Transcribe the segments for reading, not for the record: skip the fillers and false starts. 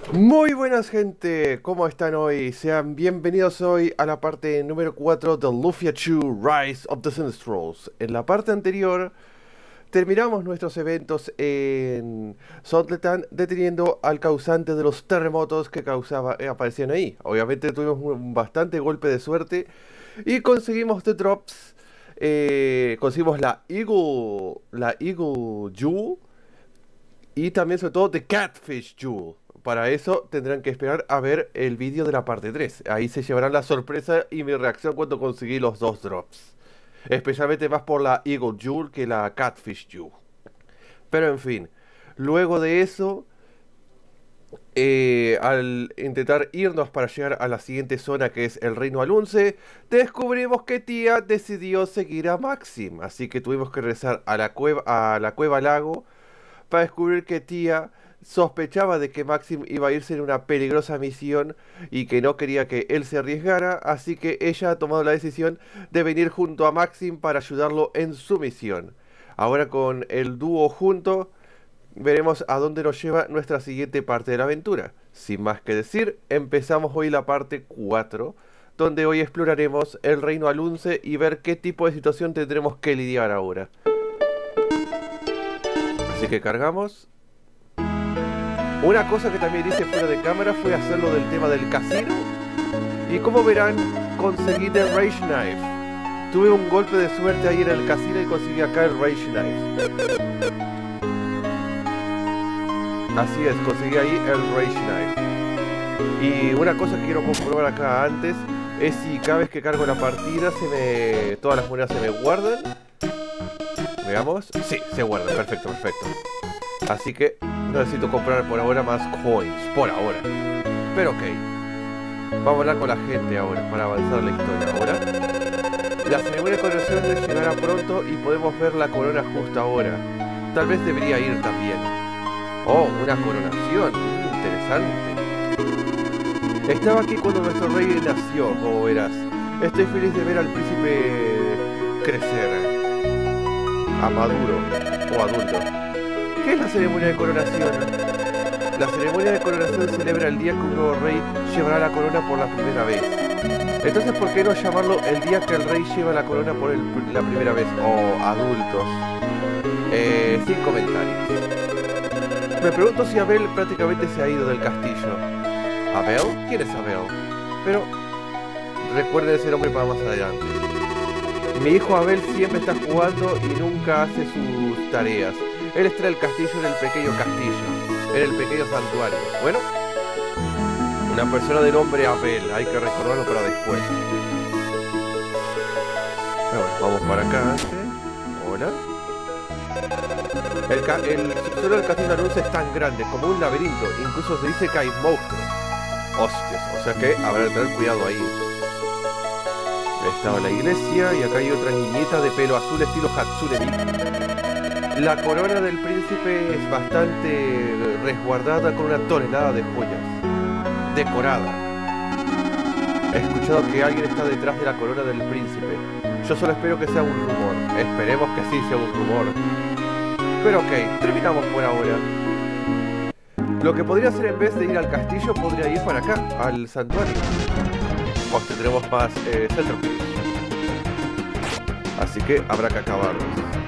Muy buenas gente, ¿cómo están hoy? Sean bienvenidos hoy a la parte número 4 de LuFiaChu Rise of the Sinistros. En la parte anterior terminamos nuestros eventos en Sotletan deteniendo al causante de los terremotos que aparecían ahí. Obviamente tuvimos un bastante golpe de suerte y conseguimos The Drops. Conseguimos la Eagle Jewel y también sobre todo The Catfish Jewel. Para eso tendrán que esperar a ver el vídeo de la parte 3. Ahí se llevarán la sorpresa y mi reacción cuando conseguí los dos drops. Especialmente más por la Eagle Jewel que la Catfish Jewel. Pero en fin, luego de eso, al intentar irnos para llegar a la siguiente zona que es el Reino Alunce, descubrimos que Tía decidió seguir a Maxim. Así que tuvimos que regresar a la cueva lago para descubrir que Tía sospechaba de que Maxim iba a irse en una peligrosa misión y que no quería que él se arriesgara, así que ella ha tomado la decisión de venir junto a Maxim para ayudarlo en su misión. Ahora con el dúo junto, veremos a dónde nos lleva nuestra siguiente parte de la aventura. Sin más que decir, empezamos hoy la parte 4, donde hoy exploraremos el Reino Alunce y ver qué tipo de situación tendremos que lidiar ahora. Así que cargamos. Una cosa que también hice fuera de cámara fue hacerlo del tema del casino. Y como verán, conseguí el Rage Knife. Tuve un golpe de suerte ahí en el casino y conseguí acá el Rage Knife. Así es, conseguí ahí el Rage Knife. Y una cosa que quiero comprobar acá antes es si cada vez que cargo la partida todas las monedas se me guardan. Veamos. Sí, se guardan. Perfecto, perfecto. Así que no necesito comprar por ahora más coins. Por ahora. Pero ok. Vamos a hablar con la gente ahora para avanzar la historia. Ahora. La ceremonia de coronación llegará pronto y podemos ver la corona justo ahora. Tal vez debería ir también. Oh, una coronación. Interesante. Estaba aquí cuando nuestro rey nació, como verás. Estoy feliz de ver al príncipe crecer. A maduro o adulto. ¿Qué es la ceremonia de coronación? La ceremonia de coronación celebra el día que un nuevo rey llevará la corona por la primera vez. Entonces, ¿por qué no llamarlo el día que el rey lleva la corona por la primera vez? Oh, adultos. Sin comentarios. Me pregunto si Abel prácticamente se ha ido del castillo. ¿Abel? ¿Quién es Abel? Pero recuerden ese nombre para más adelante. Mi hijo Abel siempre está jugando y nunca hace sus tareas. Él está en el castillo, en el pequeño castillo, en el pequeño santuario. Bueno, una persona de nombre Abel, hay que recordarlo para después. Pero bueno, vamos para acá antes. Hola. El subsuelo del castillo de Alunce es tan grande como un laberinto, incluso se dice que hay monstruos. Hostias, o sea que habrá que tener cuidado ahí. Estaba la iglesia y acá hay otra niñita de pelo azul estilo Hatsune Miku. La corona del príncipe es bastante resguardada con una tonelada de joyas. Decorada. He escuchado que alguien está detrás de la corona del príncipe. Yo solo espero que sea un rumor. Esperemos que sí sea un rumor. Pero ok, terminamos por ahora. Lo que podría hacer en vez de ir al castillo, podría ir para acá, al santuario. Hostia, tenemos más Centerpiece. Así que habrá que acabarlos.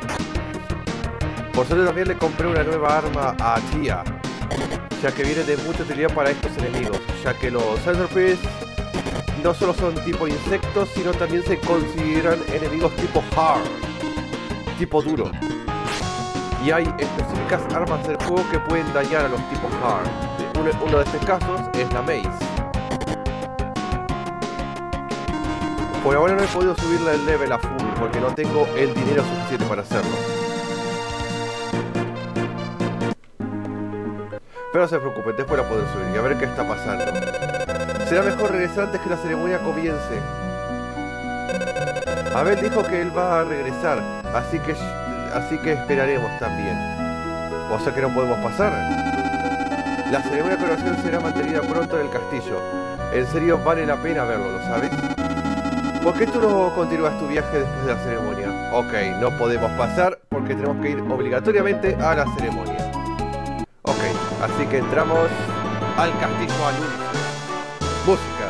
Por suerte también le compré una nueva arma a Tía, ya que viene de mucha utilidad para estos enemigos, ya que los Centerpiece no solo son tipo insectos, sino también se consideran enemigos tipo hard, tipo duro. Y hay específicas armas del juego que pueden dañar a los tipos hard. Uno de estos casos es la Mace. Por ahora no he podido subirle el level a full porque no tengo el dinero suficiente para hacerlo. Pero no se preocupen, después la pueden subir y a ver qué está pasando. Será mejor regresar antes que la ceremonia comience. Abel dijo que él va a regresar, así que esperaremos también. O sea que no podemos pasar. La ceremonia de coronación será mantenida pronto en el castillo. En serio vale la pena verlo, ¿lo sabes? ¿Por qué tú no continúas tu viaje después de la ceremonia? Ok, no podemos pasar porque tenemos que ir obligatoriamente a la ceremonia. Ok, así que entramos al castillo Alunce. Música.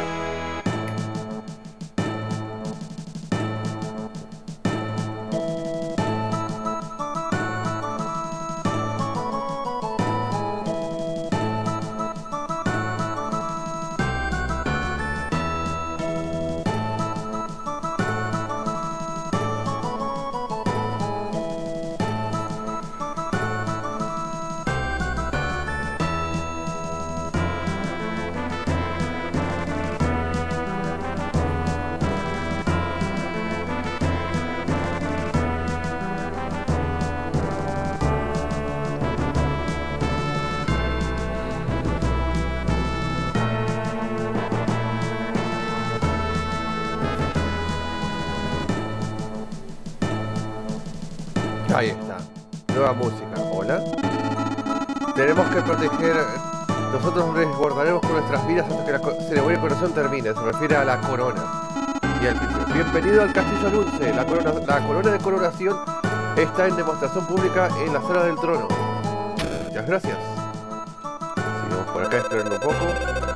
Ahí está. Nueva música. Hola. Tenemos que proteger. Nosotros resguardaremos con nuestras vidas hasta que la ceremonia de coronación termine. Se refiere a la corona. Y al príncipe. Bienvenido al castillo Alunce. La corona de coronación está en demostración pública en la sala del trono. Muchas gracias. Sigamos por acá esperando un poco.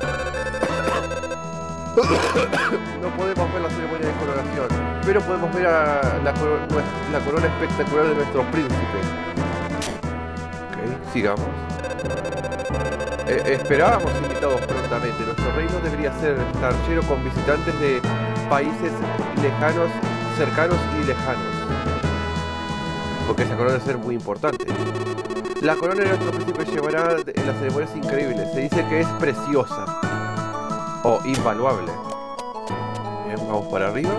No podemos ver la ceremonia de coronación, pero podemos ver a la corona espectacular de nuestro príncipe. Ok, sigamos. Esperábamos invitados prontamente. Nuestro reino debería estar lleno con visitantes de países lejanos, cercanos y lejanos. Porque esa corona debe ser muy importante. La corona de nuestro príncipe llevará en las ceremonias increíbles. Se dice que es preciosa. Oh, invaluable. Bien, vamos para arriba.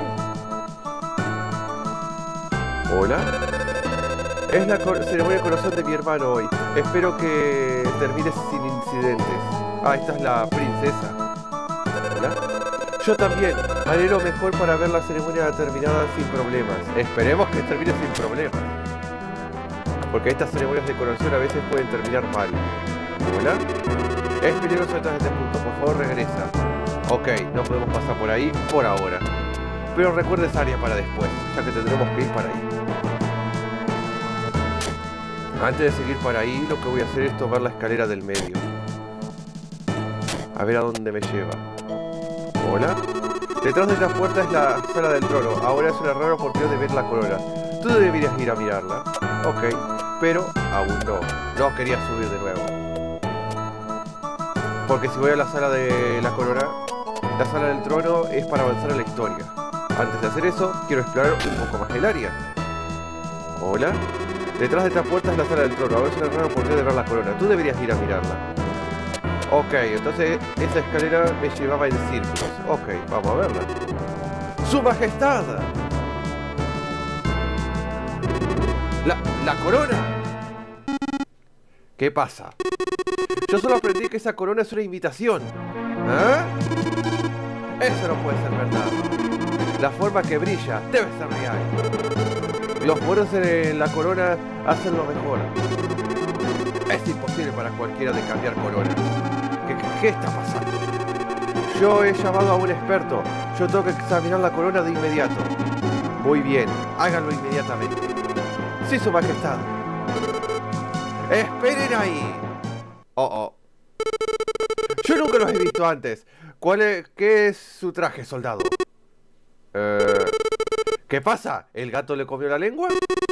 Hola. Es la ceremonia de coronación de mi hermano hoy. Espero que termine sin incidentes. Ah, esta es la princesa. Hola. Yo también. Haré lo mejor para ver la ceremonia terminada sin problemas. Esperemos que termine sin problemas. Porque estas ceremonias de coronación a veces pueden terminar mal. Hola. Es peligroso detrás de este punto. Por favor, regresa. Ok, no podemos pasar por ahí por ahora. Pero recuerda esa área para después, ya que tendremos que ir para ahí. Antes de seguir para ahí, lo que voy a hacer es tomar la escalera del medio. A ver a dónde me lleva. Hola. Detrás de esta puerta es la sala del trono. Ahora es una rara oportunidad de ver la corona. Tú deberías ir a mirarla. Ok, pero aún no. No quería subir de nuevo. Porque si voy a la sala de la corona, la sala del trono es para avanzar en la historia. Antes de hacer eso, quiero explorar un poco más el área. Hola. Detrás de esta puerta es la sala del trono. Ahora es una rara oportunidad de ver la corona. Tú deberías ir a mirarla. Ok, entonces esa escalera me llevaba en círculos. Ok, vamos a verla. ¡Su Majestad! ¡La corona! ¿Qué pasa? Yo solo aprendí que esa corona es una imitación. ¿Ah? Eso no puede ser verdad. La forma que brilla debe ser real. Los moros en la corona hacen lo mejor. Es imposible para cualquiera de cambiar coronas. ¿Qué está pasando? Yo he llamado a un experto. Yo tengo que examinar la corona de inmediato. Muy bien, háganlo inmediatamente. Sí, Su Majestad. ¡Esperen ahí! Oh. Yo nunca los he visto antes. ¿Qué es su traje, soldado? ¿Qué pasa? ¿El gato le comió la lengua?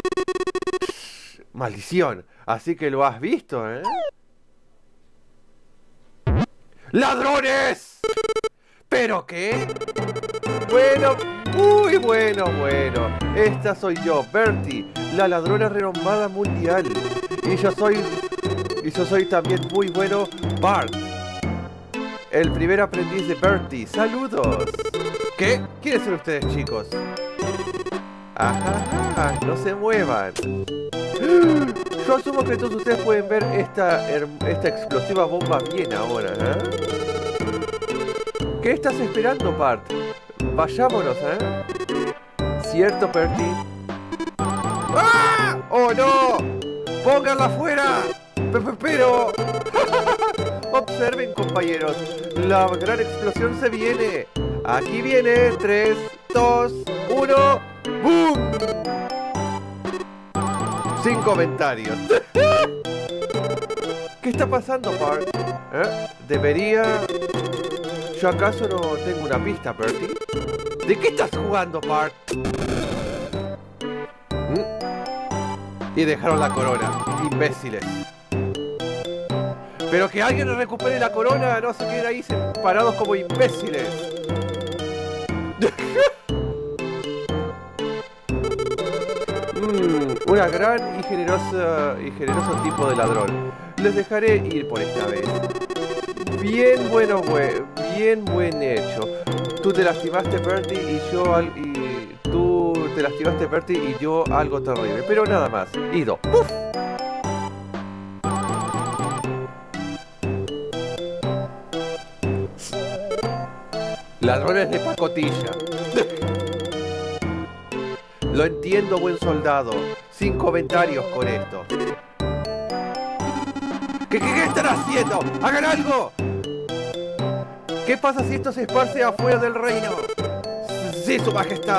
Maldición. Así que lo has visto, ¿eh? ¡Ladrones! ¿Pero qué? Bueno, muy bueno. Esta soy yo, Bertie, la ladrona renombrada mundial. Y yo soy también muy bueno, Bart, el primer aprendiz de Bertie. ¡Saludos! ¿Qué? ¿Quiénes son ustedes, chicos? Ajá, no se muevan. Yo asumo que todos ustedes pueden ver esta explosiva bomba bien ahora, ¿eh? ¿Qué estás esperando, Bart? Vayámonos, ¿eh? ¿Cierto, Bertie? ¡Ah! ¡Oh, no! ¡Pónganla afuera! Pero... Observen, compañeros. La gran explosión se viene. Aquí viene. 3, 2, 1. ¡Boom! Sin comentarios. ¿Qué está pasando, Bart? Debería... ¿Yo acaso no tengo una pista, Bertie? ¿De qué estás jugando, Bart? Y dejaron la corona, imbéciles. Pero que alguien recupere la corona, no se queden ahí parados como imbéciles. Una gran y generoso tipo de ladrón. Les dejaré ir por esta vez. Bien bueno, bien buen hecho. Tú te lastimaste, Bertie, y yo algo terrible. Pero nada más. Ido. ¡Puf! Ladrones de pacotilla. Lo entiendo, buen soldado. Sin comentarios con esto. ¿Qué están haciendo? ¡Hagan algo! ¿Qué pasa si esto se esparce afuera del reino? Sí, su majestad.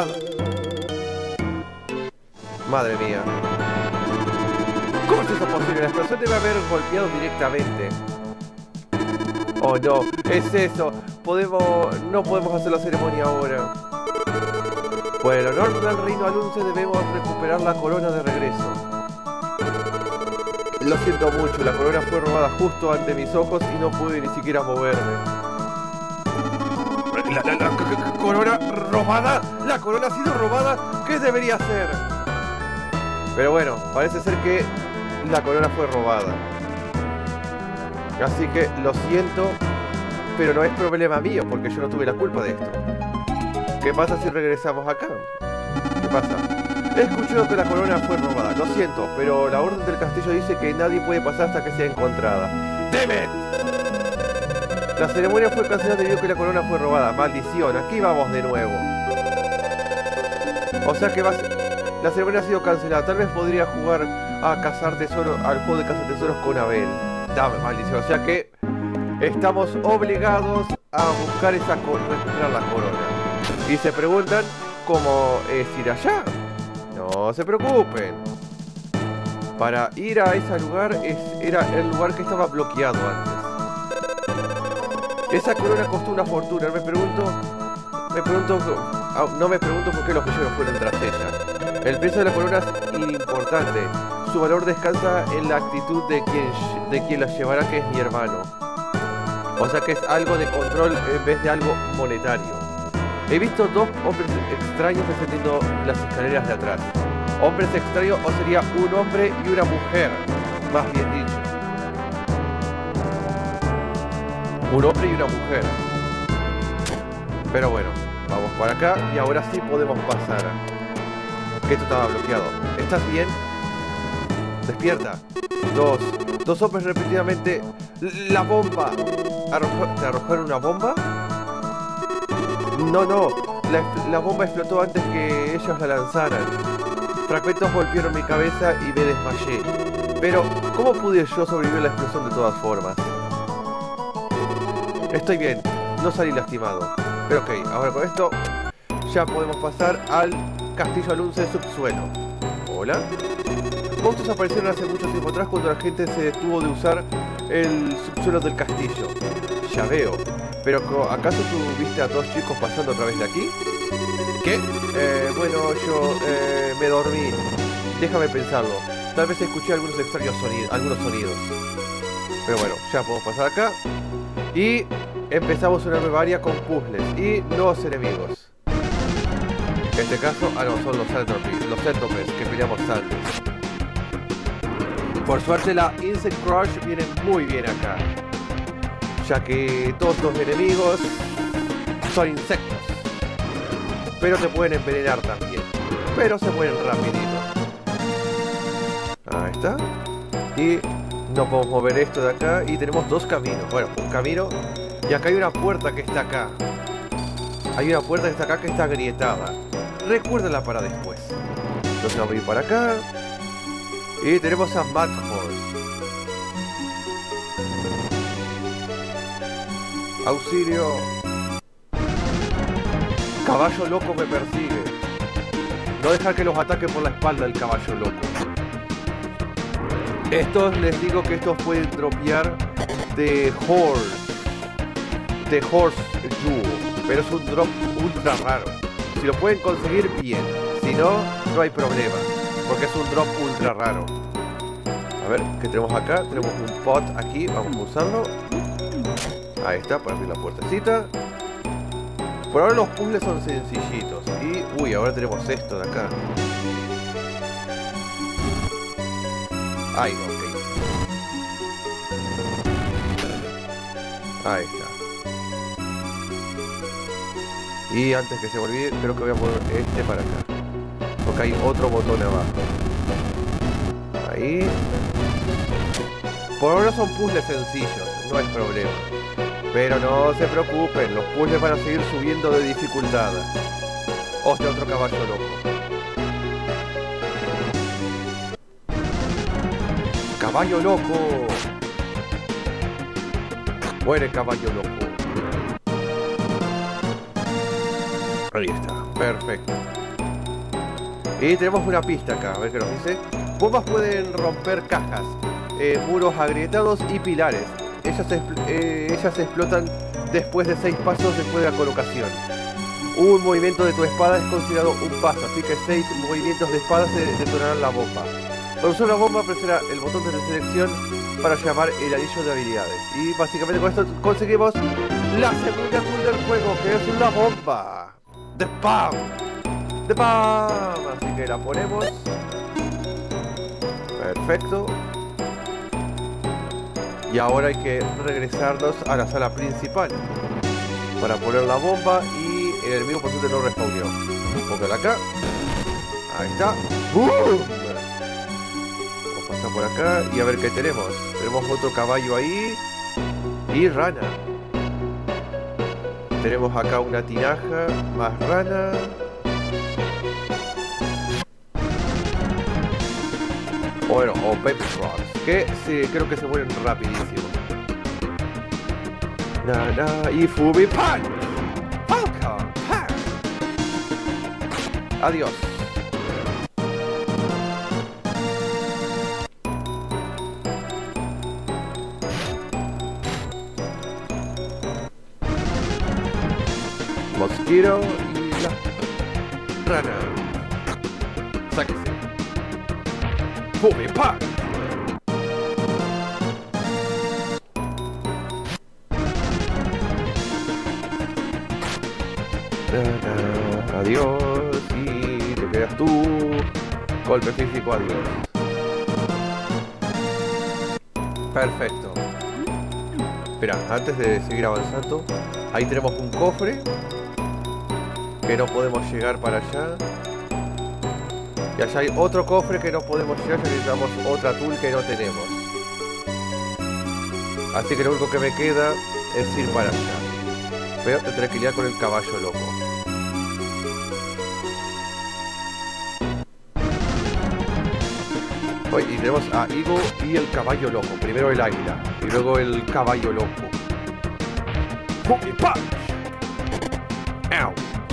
Madre mía. ¿Cómo es eso posible? La explosión debe haber golpeado directamente. Oh no, es eso. No podemos hacer la ceremonia ahora. Bueno, en orden del reino Alunce debemos recuperar la corona de regreso. Lo siento mucho, la corona fue robada justo ante mis ojos y no pude ni siquiera moverme. ¿La corona robada? ¿La corona ha sido robada? ¿Qué debería hacer? Pero bueno, parece ser que la corona fue robada. Así que lo siento, pero no es problema mío porque yo no tuve la culpa de esto. ¿Qué pasa si regresamos acá? ¿Qué pasa? He escuchado que la corona fue robada. Lo siento, pero la orden del castillo dice que nadie puede pasar hasta que sea encontrada. ¡Damn it! La ceremonia fue cancelada debido a que la corona fue robada. Maldición, aquí vamos de nuevo. O sea que la ceremonia ha sido cancelada. Tal vez podría jugar a cazar tesoros, al juego de cazar tesoros con Abel. Dame, maldición. O sea que estamos obligados a buscar recuperar la corona. Y se preguntan cómo es ir allá. No se preocupen. Para ir a ese lugar era el lugar que estaba bloqueado antes. Esa corona costó una fortuna. No me pregunto por qué los villanos fueron tras ella. El precio de la corona es importante. Su valor descansa en la actitud de quien la llevará, que es mi hermano. O sea que es algo de control en vez de algo monetario. He visto dos hombres extraños descendiendo las escaleras de atrás. Hombres extraños, o sería un hombre y una mujer, más bien dicho. Un hombre y una mujer. Pero bueno, vamos para acá y ahora sí podemos pasar. Que esto estaba bloqueado. ¿Estás bien? Despierta. Dos hombres repetidamente. ¡La bomba! ¿Te arrojaron una bomba? No. La bomba explotó antes que ellos la lanzaran. Fragmentos golpearon mi cabeza y me desmayé. Pero, ¿cómo pude yo sobrevivir a la explosión de todas formas? Estoy bien, no salí lastimado. Pero ok, ahora con esto ya podemos pasar al Castillo Alunce de subsuelo. Hola. Monstruos aparecieron hace mucho tiempo atrás cuando la gente se detuvo de usar el subsuelo del castillo. Ya veo. Pero ¿acaso tú viste a dos chicos pasando a través de aquí? ¿Qué? Bueno, yo me dormí. Déjame pensarlo. Tal vez escuché algunos extraños sonidos. Pero bueno, ya podemos pasar acá. Y empezamos una nueva área con puzzles y nuevos enemigos. En este caso, no, son los Centopes que peleamos antes. Por suerte la Insect Crush viene muy bien acá, ya que todos los enemigos son insectos. Pero te pueden envenenar también. Pero se mueren rapidito. Ahí está. Y no podemos mover esto de acá. Y tenemos dos caminos. Bueno, un camino. Y acá hay una puerta que está acá. Hay una puerta que está acá que está agrietada. Recuérdala para después. Entonces vamos a ir para acá. Y tenemos a Mad Horse. Auxilio. Caballo loco me persigue. No dejar que los ataque por la espalda el caballo loco. Estos les digo que estos pueden dropear de Horse Jewel, pero es un drop ultra raro. Si lo pueden conseguir, bien. Si no, no hay problema, porque es un drop ultra raro. A ver, ¿qué tenemos acá? Tenemos un pot aquí, vamos a usarlo. Ahí está, para abrir la puertecita. Por ahora los puzzles son sencillitos. Y, uy, ahora tenemos esto de acá. Ay, no, ok. Ahí está. Y antes que se me olvide, creo que voy a poner este para acá, porque hay otro botón abajo. Ahí. Por ahora son puzzles sencillos, no hay problema. Pero no se preocupen, los puzzles van a seguir subiendo de dificultad. Hostia, otro caballo loco. ¡Caballo loco! Muere caballo loco. Ahí está, perfecto. Y tenemos una pista acá, a ver qué nos dice. Bombas pueden romper cajas, muros agrietados y pilares. Ellas explotan después de 6 pasos después de la colocación. Un movimiento de tu espada es considerado un paso, así que 6 movimientos de espada se detonarán la bomba. Para usar la bomba, presiona el botón de selección para llamar el anillo de habilidades. Y básicamente con esto conseguimos la segunda tool del juego, que es una bomba. ¡De ¡Pam! ¡De ¡Pam! Así que la ponemos. Perfecto. Y ahora hay que regresarnos a la sala principal para poner la bomba y el enemigo por suerte no respawneó. Póngala acá. Ahí está. ¡Boom! Vamos a pasar por acá y a ver qué tenemos. Tenemos otro caballo ahí y rana. Tenemos acá una tinaja, más rana. Bueno, o Pepper Rocks, que sí, creo que se mueren rapidísimo. Y Fubi Punch. Falcon Punch. Adiós. Mosquito y la rana. Sáquese. Fubi Punch. Adiós. Y te quedas tú. Golpe físico, adiós. Perfecto. Espera, antes de seguir avanzando, ahí tenemos un cofre que no podemos llegar para allá. Y allá hay otro cofre que no podemos llegar, ya necesitamos otra tool que no tenemos. Así que lo único que me queda es ir para allá. Pero tendré que lidiar con el caballo loco. Y tenemos a Eagle y el caballo loco. Primero el águila y luego el caballo loco. ¡Punch! ¡Au!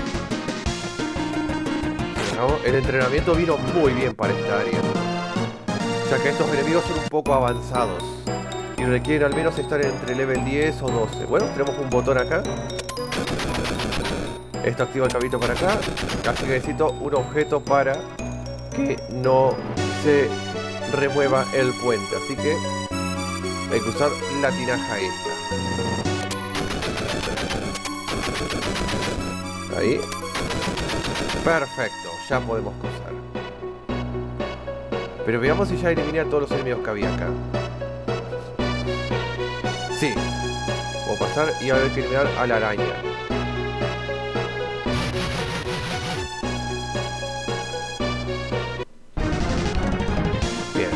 El entrenamiento vino muy bien para esta área, ya que estos enemigos son un poco avanzados y requieren al menos estar entre level 10 o 12. Bueno, tenemos un botón acá. Esto activa el caballito para acá. Así que necesito un objeto para que no se remueva el puente. Así que hay que usar la tinaja esta. Ahí. Perfecto, ya podemos cruzar. Pero veamos si ya eliminé a todos los enemigos que había acá. Sí. Puedo pasar y ahora hay que eliminar a la araña. Bien.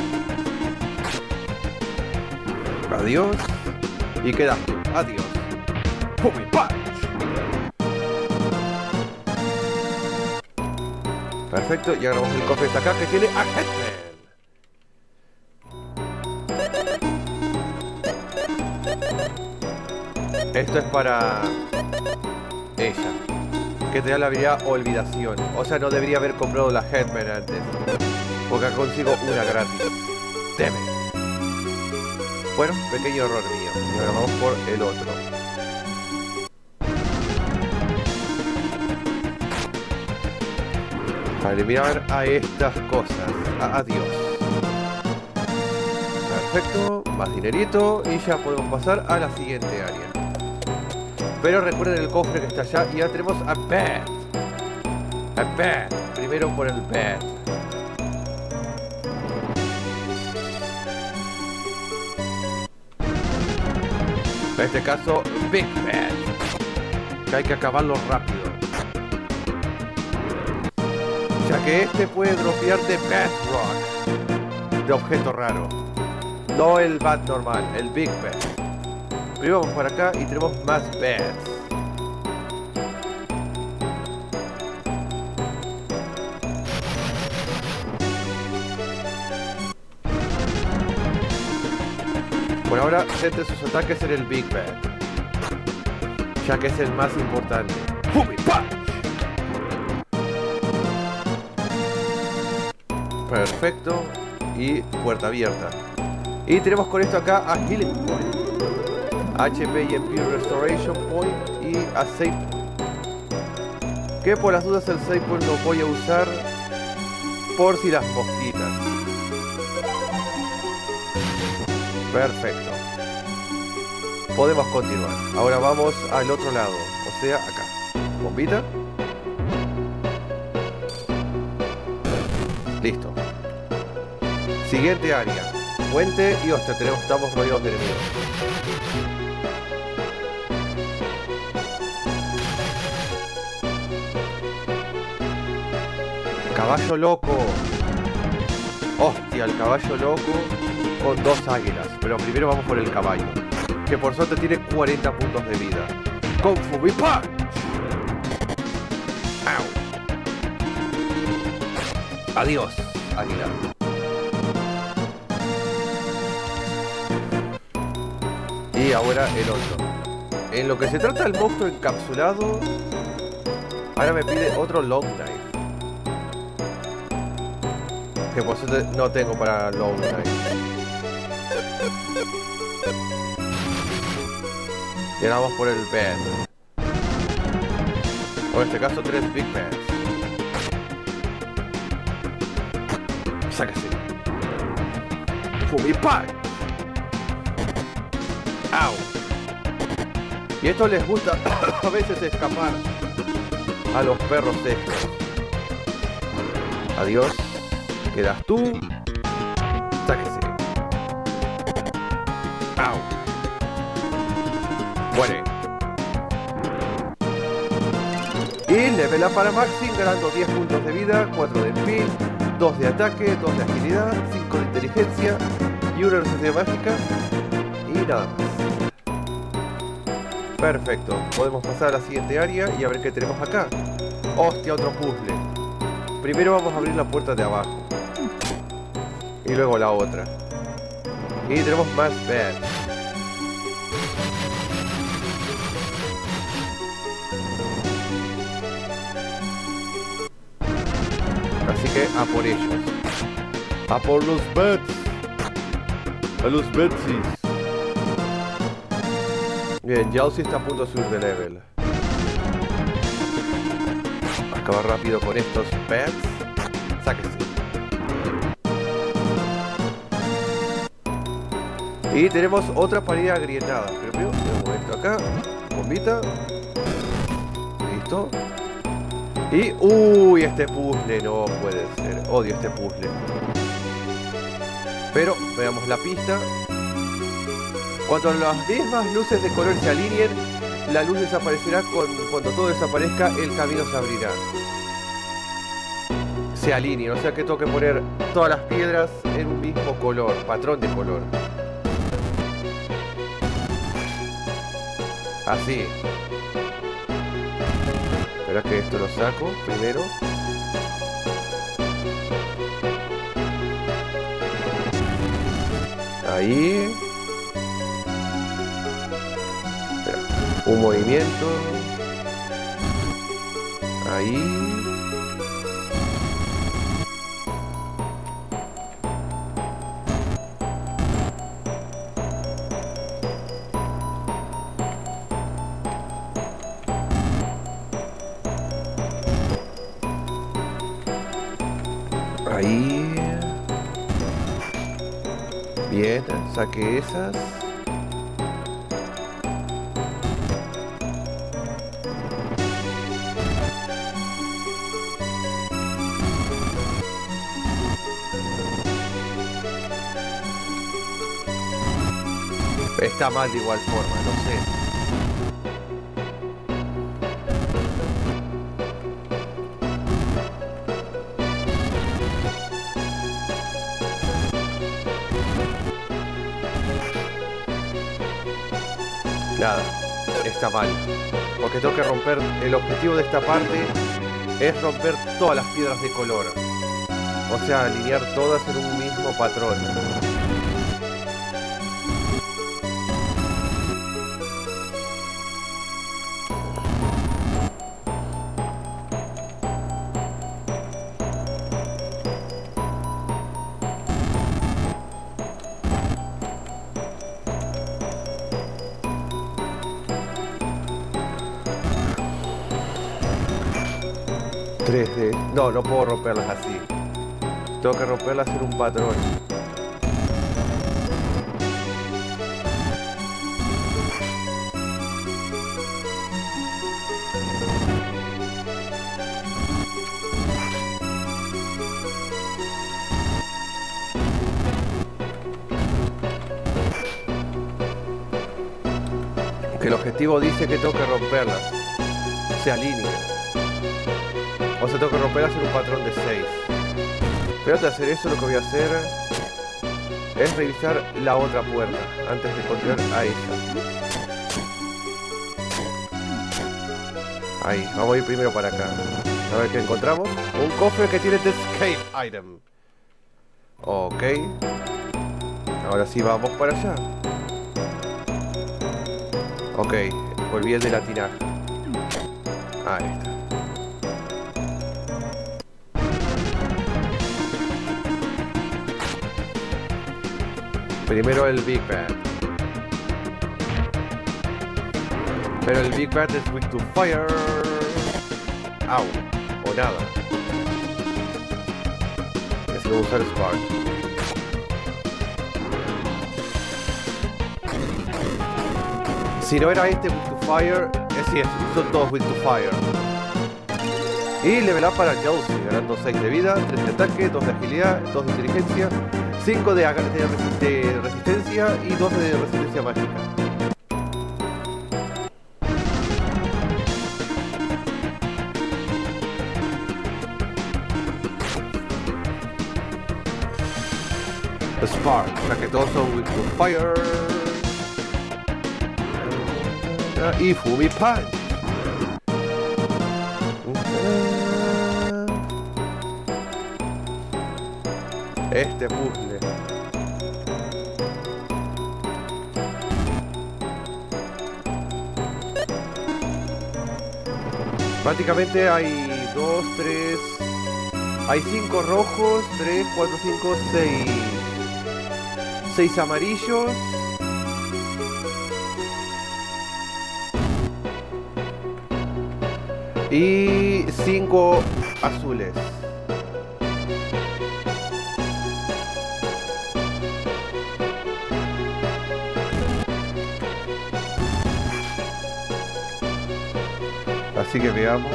Adiós. Y quedas tú. Adiós. ¡Fubi Punch! Perfecto, y ahora vamos el cofre de acá que tiene a Headman. Esto es para ella, que te da la habilidad olvidación. O sea, no debería haber comprado la Headman antes, porque acá consigo una gratis. Deme. Bueno, pequeño error mío. Y ahora vamos por el otro. Para eliminar a estas cosas. Adiós. Perfecto. Más dinerito. Y ya podemos pasar a la siguiente área. Pero recuerden el cofre que está allá. Y ya tenemos a Beth. A Beth. Primero por el Beth. En este caso, Big Bad. Que hay que acabarlo rápido. Ya que este puede dropearte Bad Rock. De objeto raro. No el Bad normal, el Big Bad. Primero vamos por acá y tenemos más Bads. Por ahora, centre sus ataques en el Big Bad, ya que es el más importante. ¡Fumi Punch! Perfecto. Y puerta abierta. Y tenemos con esto acá a Healing Point, HP y MP Restoration Point y a Save Point. Que por las dudas el Save Point lo voy a usar por si las mosquitas. Perfecto. Podemos continuar. Ahora vamos al otro lado. O sea, acá. Bombita. Listo. Siguiente área. Puente y hostia, estamos rodeados de enemigos. Caballo loco. Hostia, el caballo loco. Con 2 águilas, pero primero vamos por el caballo, que por suerte tiene 40 puntos de vida. Con Fumi Punch. ¡Au! Adiós, águila. Y ahora el otro. En lo que se trata del monstruo encapsulado, ahora me pide otro Long Knife. Que por suerte no tengo para Long Knife. Y ahora vamos por el Bad. O en este caso 3 Big Bads. Sáquese. Fumi Punch. Au. Y esto les gusta a veces escapar a los perros estos. Adiós. Quedas tú. Sáquese. Au. Muere. Y level up para Maxi, ganando 10 puntos de vida, 4 de speed, 2 de ataque, 2 de agilidad, 5 de inteligencia y 1 de resistencia mágica. Y nada más. Perfecto. Podemos pasar a la siguiente área y a ver qué tenemos acá. Hostia, otro puzzle. Primero vamos a abrir la puerta de abajo. Y luego la otra. Y tenemos más Bad. Así que a por ellos. A por los Bats. A los Betsis. Bien, Yowzi está a punto de subir de level. Acabar rápido con estos Bats. Sáquense. Y tenemos otra pared agrietada. Pero primero tenemos esto acá. Bombita. Listo. Y... uy, este puzzle no puede ser. Odio este puzzle. Pero veamos la pista. Cuando las mismas luces de color se alineen, la luz desaparecerá. Cuando todo desaparezca, el camino se abrirá. Se alineen, o sea que tengo que poner todas las piedras en un mismo color, patrón de color. Así. Espera que esto lo saco primero. Ahí. Espera. Un movimiento. Ahí. Ahí. Bien, saqué esas. Está mal de igual forma, no sé. Nada, está mal. Porque tengo que romper... El objetivo de esta parte es romper todas las piedras de color. O sea, alinear todas en un mismo patrón. 3D. No, no puedo romperlas así. Tengo que romperlas en un patrón. Que el objetivo dice que tengo que romperlas. Se alinea. O sea, tengo que romperlas en un patrón de 6. Pero antes de hacer eso, lo que voy a hacer es revisar la otra puerta antes de continuar a esa. Ahí, vamos a ir primero para acá. A ver qué encontramos. Un cofre que tiene The Escape Item. Ok. Ahora sí vamos para allá. Ok, volví el de la tinaja. Ahí está. Primero el Big Bad. Pero el Big Bad es weak to fire. Au. O nada. Es que voy a usar Spark. Si no era este weak to fire, es cierto, son todos weak to fire. Y level up para Josie, ganando 6 de vida, 3 de ataque, 2 de agilidad, 2 de inteligencia, 5 de resistencia y 2 de resistencia mágica. Spark, o sea que todos son weak to fire. Y Fumi Punch. Este puzzle. Prácticamente hay 2, 3... Hay 5 rojos, 3, 4, 5, 6. 6 amarillos. Y 5 azules. Así que veamos.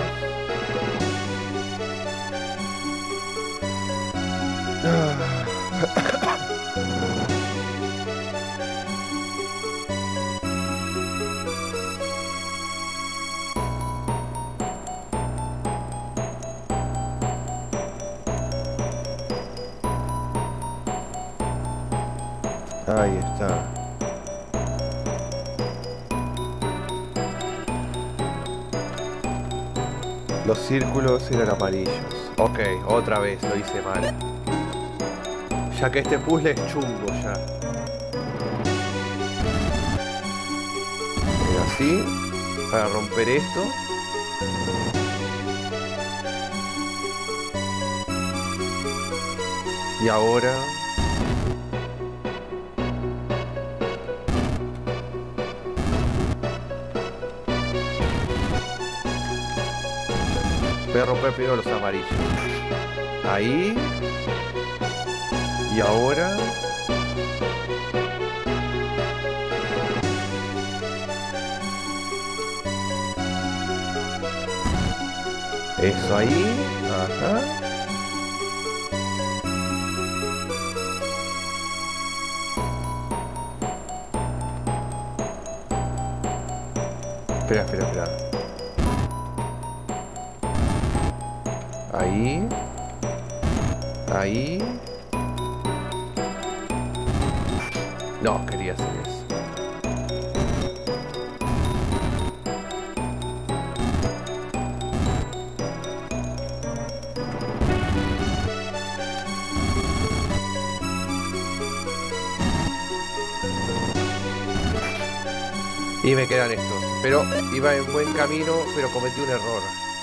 Ahí está. Los círculos eran amarillos. Ok, otra vez lo hice mal. Ya que este puzzle es chungo ya. Y así, para romper esto. Y ahora... voy a romper primero los amarillos. Ahí. Y ahora. Eso ahí. Ajá. Espera, espera, espera. Ahí. Ahí. No, quería hacer eso. Y me quedan estos. Pero iba en buen camino, pero cometí un error.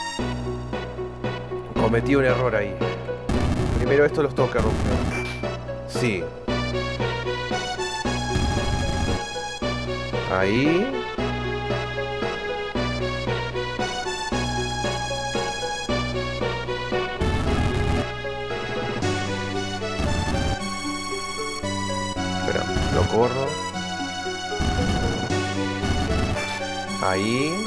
Cometí un error ahí. Primero esto los tengo que romper. Sí. Ahí. Espera, lo corro. Ahí.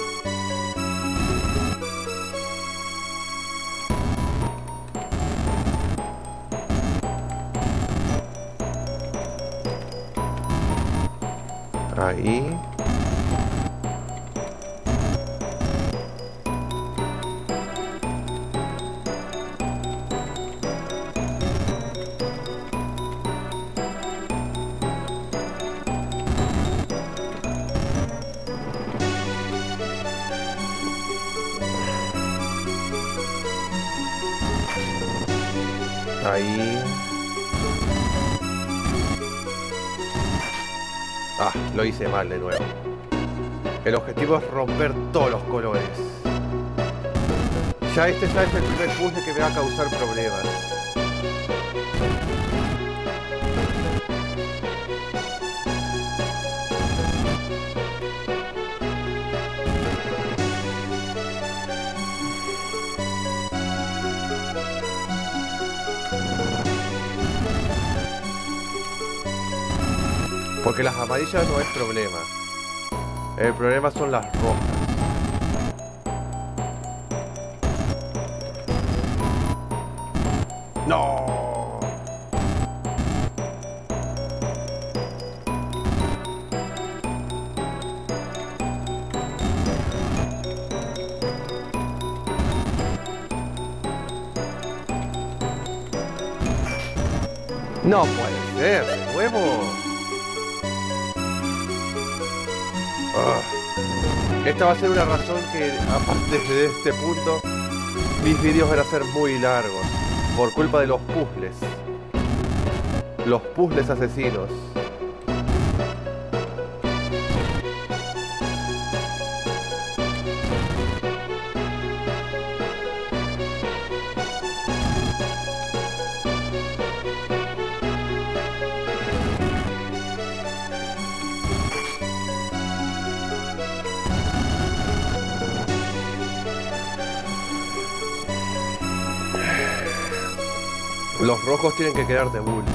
Ahí. Ahí. Ah, lo hice mal de nuevo. El objetivo es romper todos los colores. Ya este es el primer puzzle que me va a causar problemas. Porque las amarillas no es problema. El problema son las rojas. ¡No! No puede ser, de nuevo. Esta va a ser una razón que, aparte de este punto, mis vídeos van a ser muy largos. Por culpa de los puzzles. Los puzzles asesinos. Los rojos tienen que quedar de bull.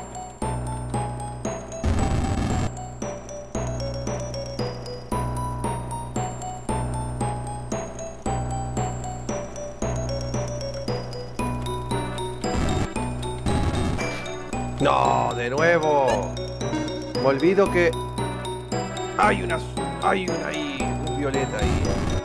No, de nuevo. Me olvido que hay una ahí, un violeta ahí.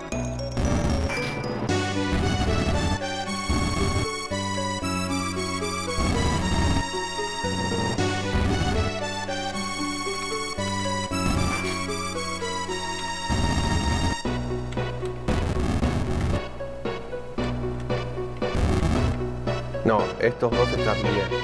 No, estos dos están bien.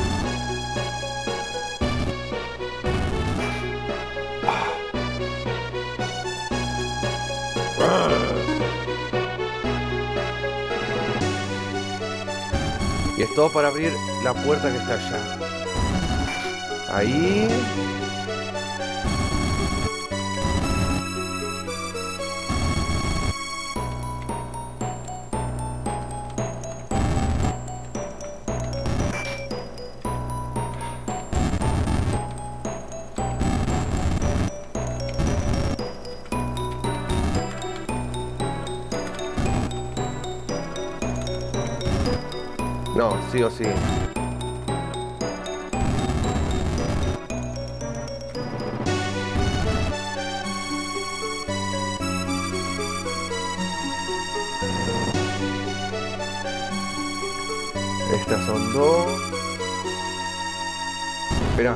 Y es todo para abrir la puerta que está allá. Ahí. No, sí o sí. Estas son dos. Espera.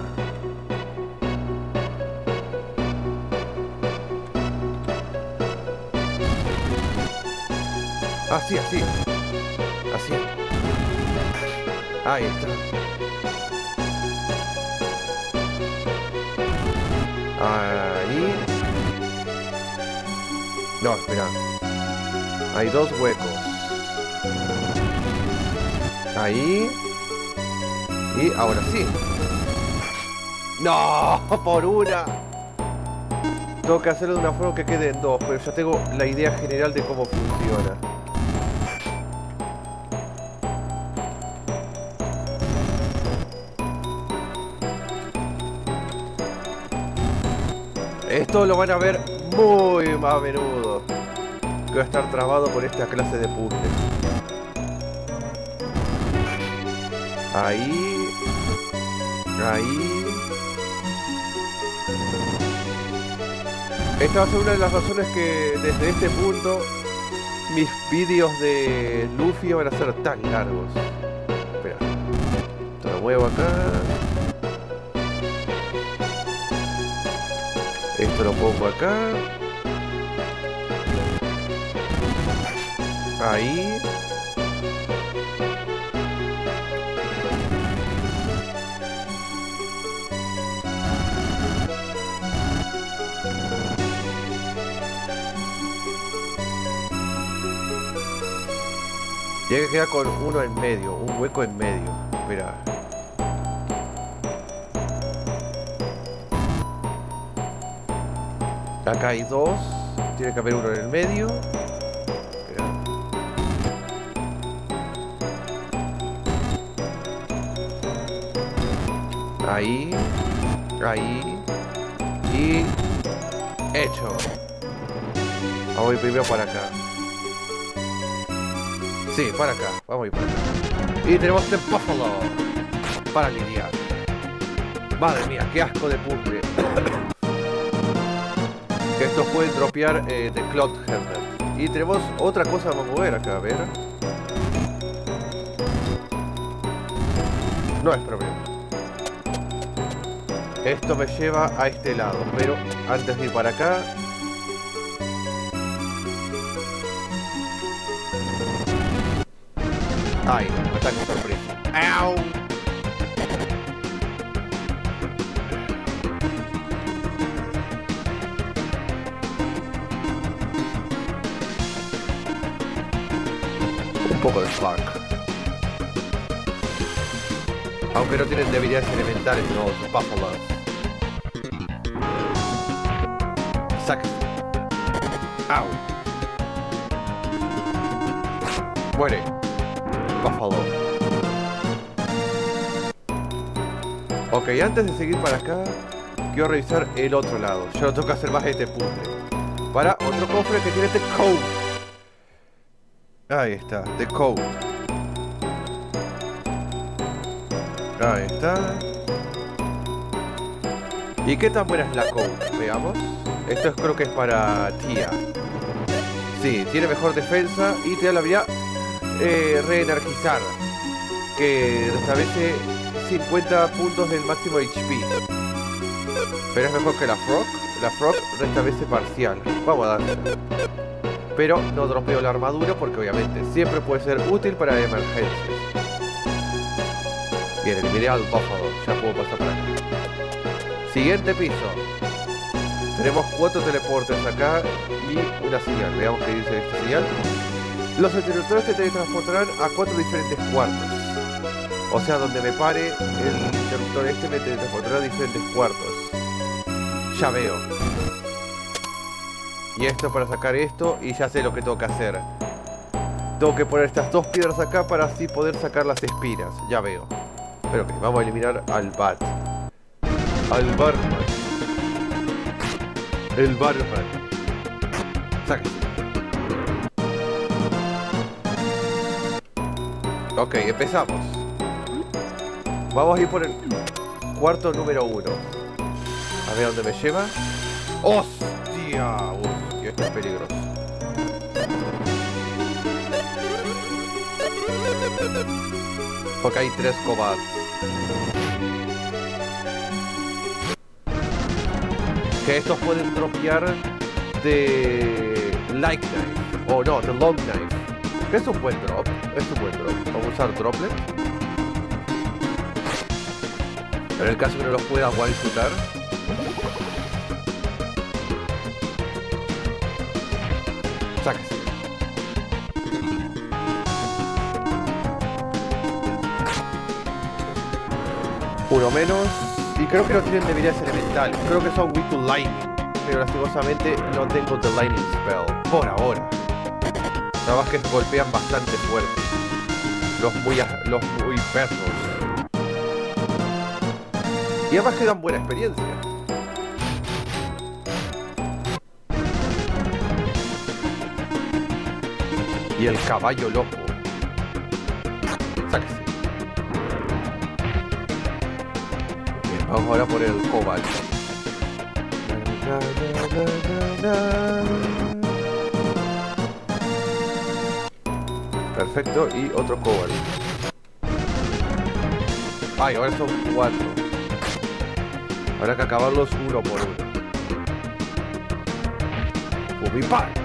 Así, así. Así. Ahí está. Ahí. No, espera. Hay dos huecos. Ahí. Y ahora sí. ¡No! ¡Por una! Tengo que hacerlo de una forma que quede en dos, pero ya tengo la idea general de cómo funciona. Esto lo van a ver muy más a menudo, que va a estar trabado por esta clase de puzzles. Ahí. Ahí. Esta va a ser una de las razones que desde este punto mis vídeos de Luffy van a ser tan largos. Espera. Esto lo muevo acá. Esto lo pongo acá. Ahí. Y hay que quedar con uno en medio, un hueco en medio. Mira. Acá hay dos. Tiene que haber uno en el medio. Mira. Ahí. Ahí. Y... hecho. Vamos a ir primero para acá. Sí, para acá. Vamos a ir para acá. Y tenemos The Buffalo para lidiar. Madre mía, qué asco de puzzle. Que estos pueden dropear de Cloud Helmet. Y tenemos otra cosa para mover acá, a ver. No es problema. Esto me lleva a este lado, pero antes de ir para acá... Ay, no, me está con sorpresa. ¡Au! Un poco de Spark. Aunque no tienen debilidades elementales los Buffalos. Sáquese. ¡Au! Muere. Buffalo. Ok, antes de seguir para acá, quiero revisar el otro lado. Yo no tengo que hacer más este puzzle. Para otro cofre que tiene The Code. Ahí está, The Code. Ahí está. ¿Y qué tan buena es la Code? Veamos. Esto creo que es para Tia. Sí, tiene mejor defensa y te da la habilidad reenergizar, que restablece 50 puntos del máximo HP. Pero es mejor que la Frog. La Frog restablece parcial. Vamos a darle. Pero no dropeo la armadura porque obviamente siempre puede ser útil para emergencias. Bien, eliminé al Buffalo. Ya puedo pasar para acá. Siguiente piso. Tenemos 4 teleportes acá y una señal. Veamos qué dice esta señal. Los interruptores te teletransportarán a 4 diferentes cuartos. O sea, donde me pare el interruptor este me teletransportará a diferentes cuartos. Ya veo. Y esto para sacar esto y ya sé lo que tengo que hacer. Tengo que poner estas 2 piedras acá para así poder sacar las espinas. Ya veo. Pero ok, vamos a eliminar al Bat. Al Barman. El Barman. Sáquese. Ok, empezamos. Vamos a ir por el cuarto número 1. A ver dónde me lleva. ¡Hostia! Uf, esto es peligroso. Porque hay 3 cobards. Que estos pueden dropear de Light Knife. O no, de Long Knife. Es un buen drop. Es un buen drop. Vamos a usar Droplet. En el caso que no los pueda one-shootar. Sáquese. Uno menos. Y creo que no tienen debilidades elementales. Creo que son weak to lightning. Pero lastimosamente no tengo the lightning spell. Por ahora. Nada más que golpean bastante fuerte. Los muy perros. Y además que dan buena experiencia. Y el caballo loco. Sáquese. Bien, vamos ahora por el cobalt. Perfecto, y otro cobalt. Ay, ahora son 4. Habrá que acabarlos uno por uno. Ubi Punch.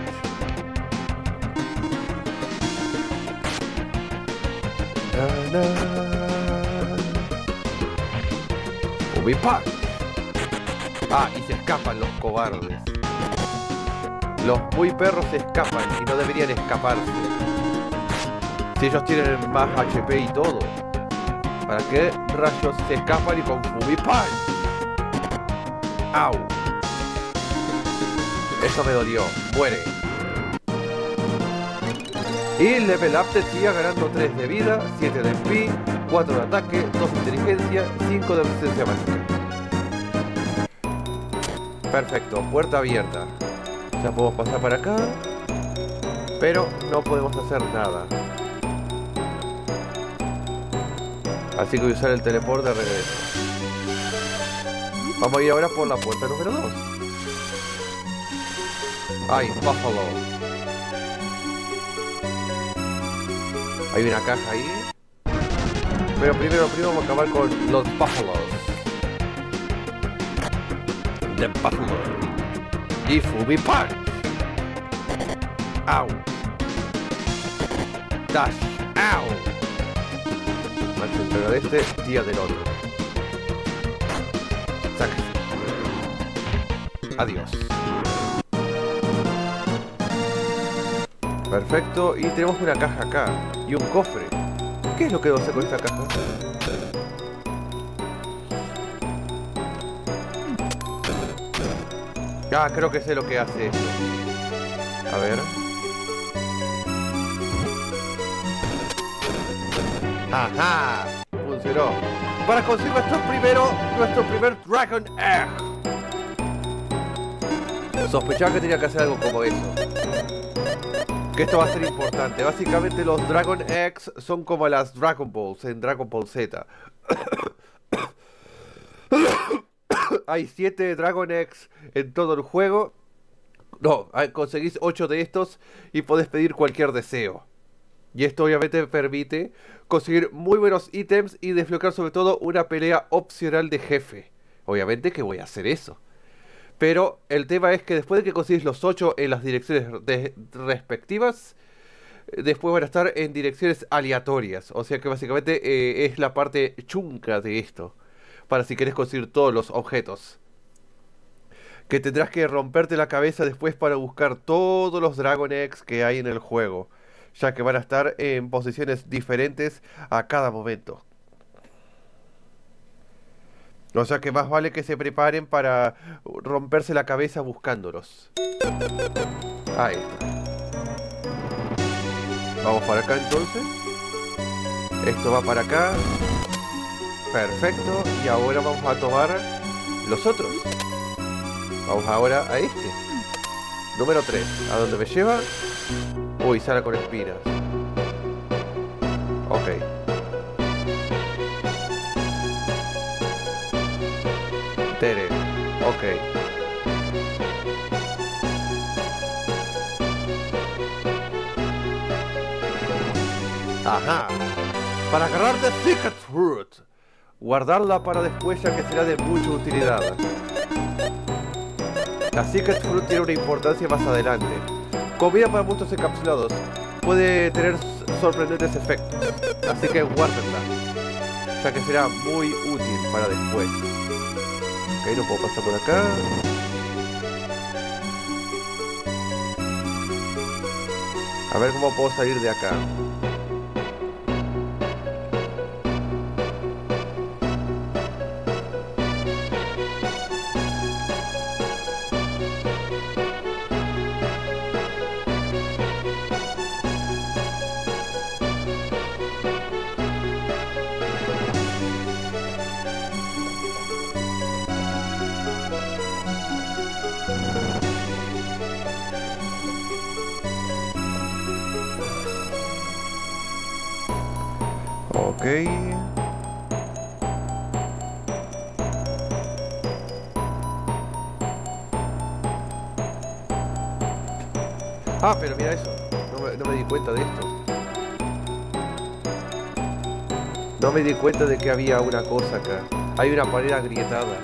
Ubi Punch. Ah, y se escapan los cobardes. Los muy perros se escapan y no deberían escaparse. Si ellos tienen más HP y todo. ¿Para qué rayos se escapan y con Fubi Punch? ¡Au! Eso me dolió. Muere. Y level up de Tia ganando 3 de vida, 7 de SP, 4 de ataque, 2 de inteligencia, 5 de resistencia mágica. Perfecto, puerta abierta. Ya podemos pasar para acá. Pero no podemos hacer nada. Así que voy a usar el teleport de regreso. Vamos a ir ahora por la puerta número 2. Ay, Buffalo. Hay una caja ahí. Pero primero vamos a acabar con los Buffalos. The Buffalo. Y Fubi Punch. Au. Dash. Au. Macho entrega de este, día del otro. Sáquese. Adiós. Perfecto, y tenemos una caja acá. Y un cofre. ¿Qué es lo que debo hacer con esta caja? Ah, creo que sé lo que hace esto. A ver. ¡Ajá! Funcionó. Para conseguir nuestro primer Dragon Egg. Sospechaba que tenía que hacer algo como eso. Que esto va a ser importante. Básicamente los Dragon Eggs son como las Dragon Balls en Dragon Ball Z. Hay 7 Dragon Eggs en todo el juego. No, conseguís 8 de estos y podés pedir cualquier deseo. Y esto obviamente permite conseguir muy buenos ítems y desbloquear sobre todo una pelea opcional de jefe. Obviamente que voy a hacer eso. Pero el tema es que después de que consigues los 8 en las direcciones respectivas, después van a estar en direcciones aleatorias. O sea que básicamente es la parte chunca de esto. Para si querés conseguir todos los objetos. Que tendrás que romperte la cabeza después para buscar todos los Dragon Eggs que hay en el juego. Ya que van a estar en posiciones diferentes a cada momento. O sea que más vale que se preparen para romperse la cabeza buscándolos. Ahí está. Vamos para acá entonces. Esto va para acá. Perfecto. Y ahora vamos a tomar los otros. Vamos ahora a este. Número 3. ¿A dónde me lleva? Uy, sala con espinas. Ok. Tere. Ok. Ajá. Para agarrar The Secret Fruit. Guardarla para después, ya que será de mucha utilidad. La Secret Fruit tiene una importancia más adelante. Comida para monstruos encapsulados. Puede tener sorprendentes efectos. Así que guárdenla, ya que será muy útil para después. Ok, no puedo pasar por acá. A ver cómo puedo salir de acá. Ok. Ah, pero mira eso. No me di cuenta de esto. No me di cuenta de que había una cosa acá. Hay una pared agrietada.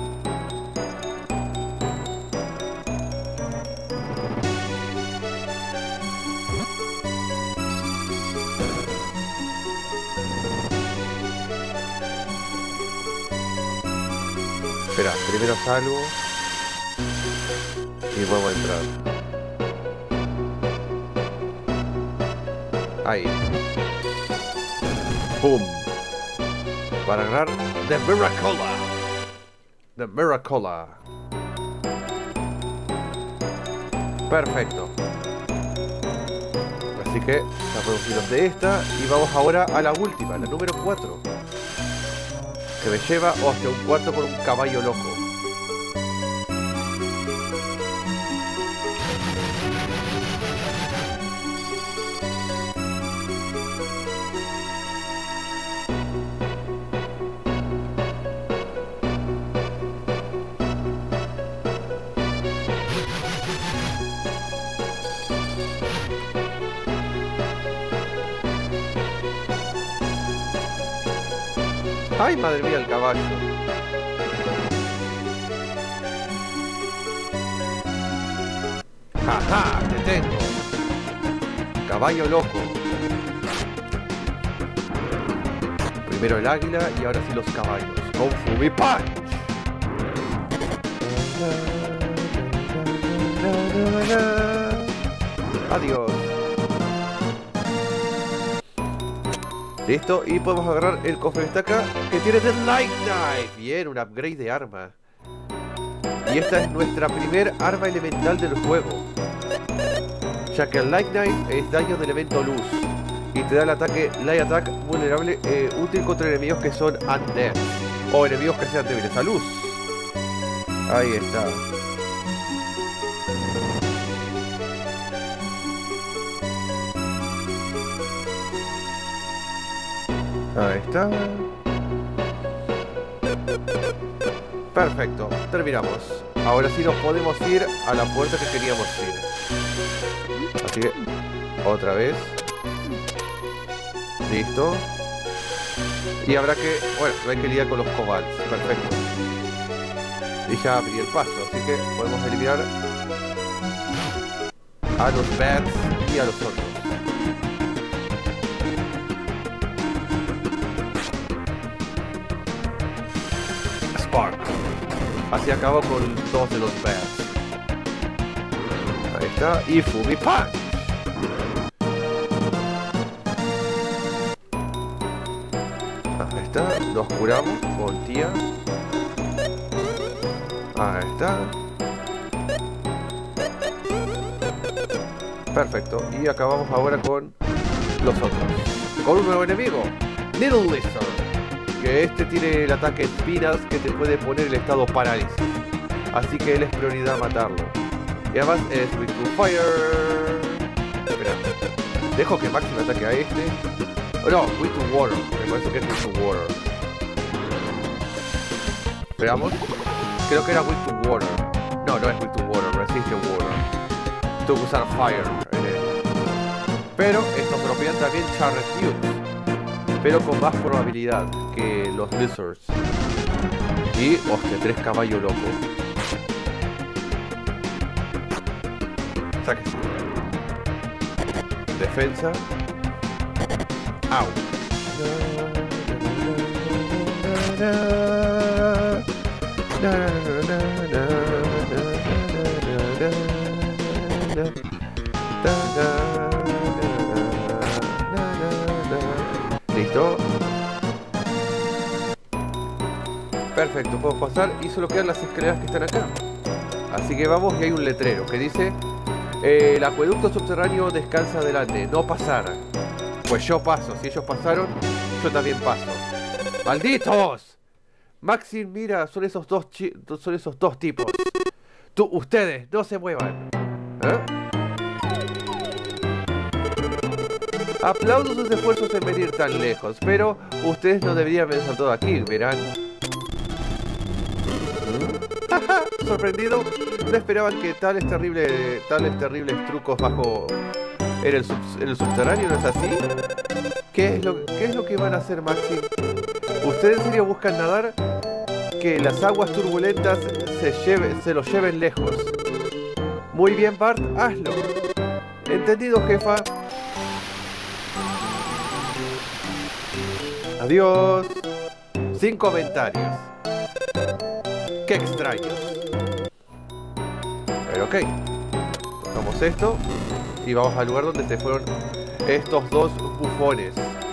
Espera, primero salgo y vuelvo a entrar. Ahí. ¡Pum! Para agarrar The Miracola. The Miracola. Perfecto. Así que ya podemos irnos de esta y vamos ahora a la última, la número 4. Que me lleva hasta un cuarto por un caballo loco. ¡Ay, madre mía, el caballo! ¡Ajá! ¡Te tengo! Caballo loco. Primero el águila y ahora sí los caballos. ¡Con Fumi Punch! Adiós. Listo, y podemos agarrar el cofre que está acá, que tiene The Light Knife. Bien, un upgrade de arma. Y esta es nuestra primer arma elemental del juego, ya que el Light Knife es daño de elemento luz y te da el ataque Light Attack vulnerable, útil contra enemigos que son undead o enemigos que sean débiles a luz. Ahí está. Ahí está. Perfecto, terminamos. Ahora sí nos podemos ir a la puerta que queríamos ir. Así que, otra vez. Listo. Y habrá que... Bueno, no hay que lidiar con los kobolds. Perfecto. Y ya abrí el paso, así que podemos eliminar a los bats y a los otros. Así acabo con todos de los bats. Ahí está. Y Fumi Punch. Ahí está. Nos curamos con tía. Ahí está. Perfecto. Y acabamos ahora con los otros. Con un nuevo enemigo. Little Lizard. Que este tiene el ataque espinas que te puede poner el estado parálisis. Así que él es prioridad matarlo. Y además es Weak to Fire. Espera. Dejo que Máximo ataque a este. No, Way to Water. Me parece que es Way to Water. Veamos. Creo que era Way to Water. No, no es Way to Water. Resiste Water. Tengo que usar Fire en él. Pero estos dropean también Charred Newt, pero con más probabilidad que los Lizards. Y, hostia, 3 caballos locos. Sáquese. Defensa. Au. Listo. Perfecto, puedo pasar y solo quedan las escaleras que están acá. Así que vamos y hay un letrero que dice: el acueducto subterráneo descansa adelante, no pasar. Pues yo paso, si ellos pasaron, yo también paso. ¡Malditos! Maxim, mira, son esos dos tipos. Ustedes, no se muevan. ¿Eh? Aplaudo sus esfuerzos en venir tan lejos, pero ustedes no deberían haber saltado aquí, verán. Sorprendido, no esperaban que tales terribles trucos bajo en el subterráneo, ¿no es así? ¿Qué es lo que van a hacer, Maxim? ¿Ustedes en serio buscan nadar? Que las aguas turbulentas se los lleven lejos. Muy bien, Bart, hazlo. Entendido, jefa. Adiós. Sin comentarios. Qué extraños. Pero ok. Tocamos esto y vamos al lugar donde se fueron estos dos bufones.